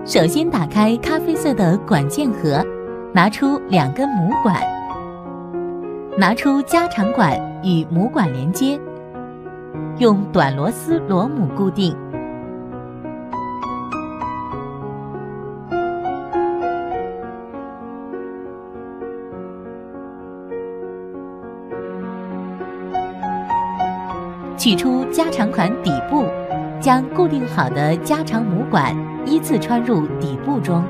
首先打开咖啡色的管件盒，拿出2根母管，拿出加长管与母管连接，用短螺丝螺母固定。取出加长管底部，将固定好的加长母管依次穿入底部中。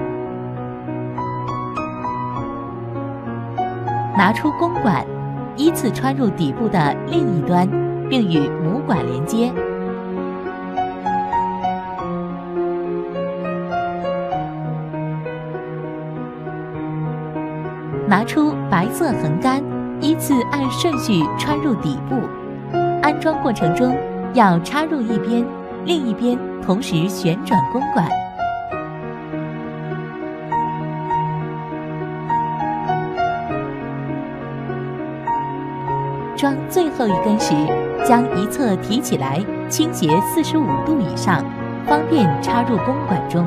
拿出公管，依次穿入底部的另一端，并与母管连接。拿出白色横杆，依次按顺序穿入底部。安装过程中要插入一边，另一边同时旋转公管。装最后一根时，将一侧提起来，倾斜45度以上，方便插入公管中。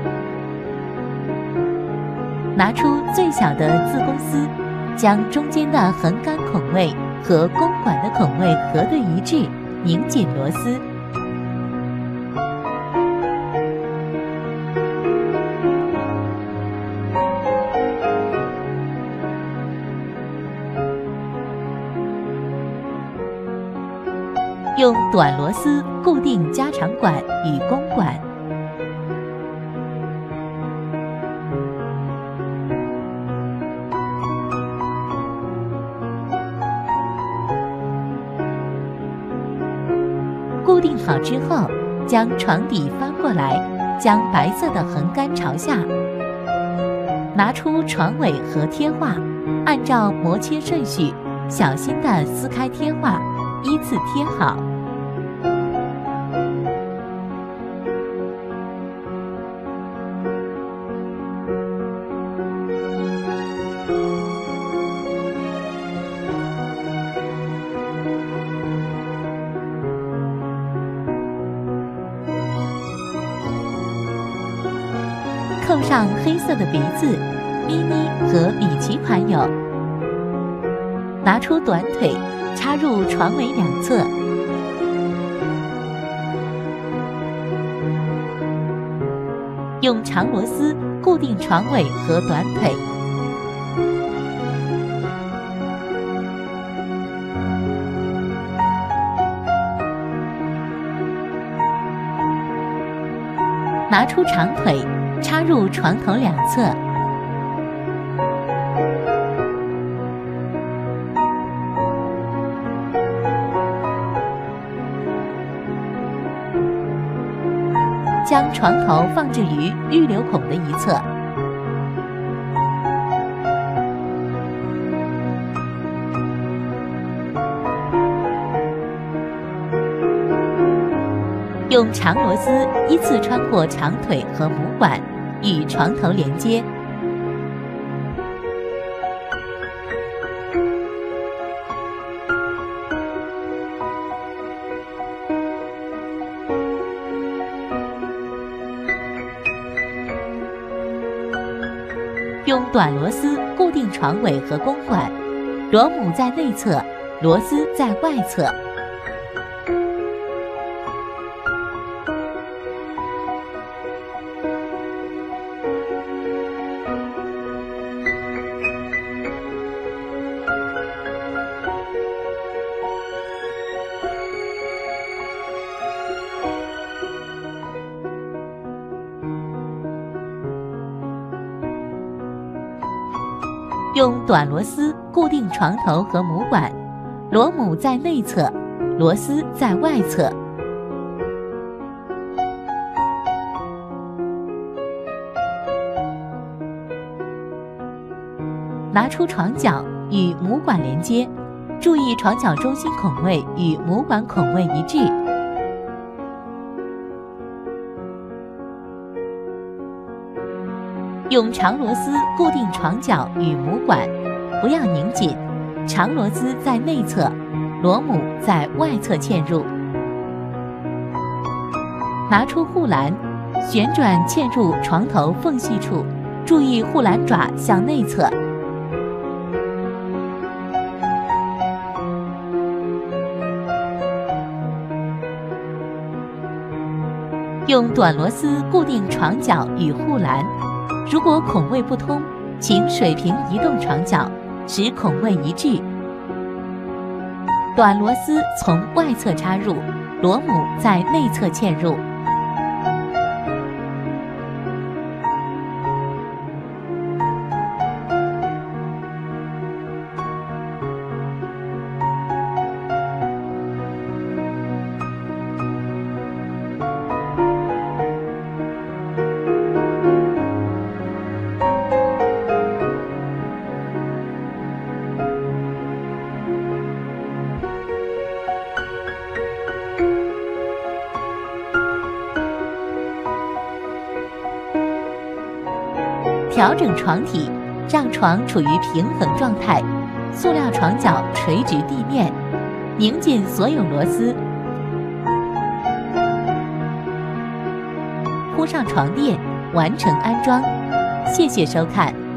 拿出最小的自公丝，将中间的横杆孔位和公管的孔位核对一致，拧紧螺丝。用短螺丝固定加长管与公管。固定好之后，将床底翻过来，将白色的横杆朝下，拿出床尾和贴画，按照磨切顺序，小心地撕开贴画，依次贴好。扣上黑色的鼻子，咪咪和米奇款有。拿出短腿，插入床尾两侧。用长螺丝固定床尾和短腿。拿出长腿，插入床头两侧。将床头放置于预留孔的一侧。用长螺丝依次穿过长腿和母管，与床头连接。用短螺丝固定床尾和公管，螺母在内侧，螺丝在外侧。用短螺丝固定床头和母管，螺母在内侧，螺丝在外侧。拿出床脚与母管连接，注意床脚中心孔位与母管孔位一致。用长螺丝固定床脚与母管，不要拧紧，长螺丝在内侧，螺母在外侧嵌入。拿出护栏， 旋转嵌入床头缝隙处，注意护栏爪向内侧。用短螺丝固定床脚与护栏，如果孔位不通，请水平移动床脚，使孔位一致。短螺丝从外侧插入，螺母在内侧嵌入。调整床体，让床处于平衡状态，塑料床脚垂直地面，拧紧所有螺丝，铺上床垫，完成安装。谢谢收看。